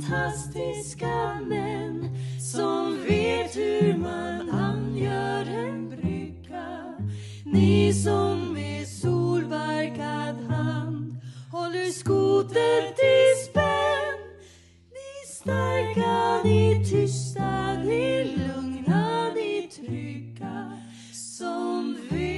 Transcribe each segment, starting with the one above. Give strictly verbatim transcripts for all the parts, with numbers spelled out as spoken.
fantastiska män som vet hur man angör en brygga. Ni som med solbarkad hand håller skotet i spänn. Ni starka, ni tysta, ni lugna, ni trygga. Som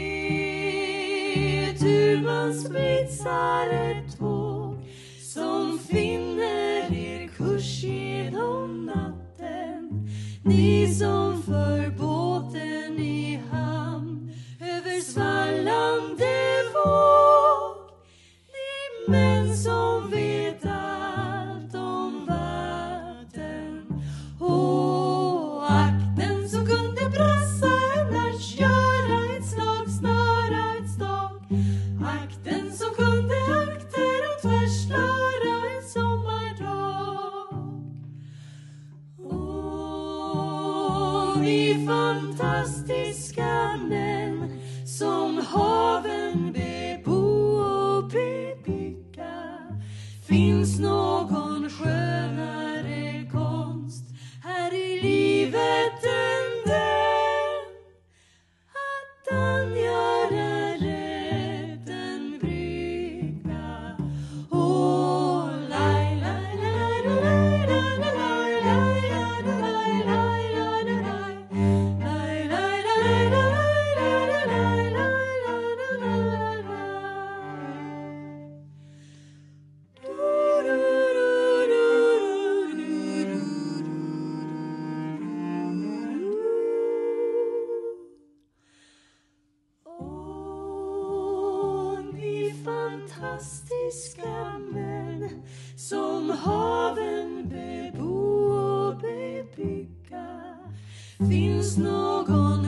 vet hur man spritsar ett tåg. Som finner er kurs genom natten. Ni som för båten i hamn över svallande våg. Ni män som vet allt om vatten. Och akten som kunde brassa annars göra ett slag, snöra ett stag. Akten som kunde akter och tvärslöra en sommardag. Åh, ni fantastiska män som haven bebo och bebygga. Finns någon skönare konst här i livet än den? Att angöra rätt en brygga. Åh, laj, laj, laj, laj, laj, laj, laj, laj, laj, laj, laj, åh, ni fantastiska män som haven bebo och bebygga. Finns någon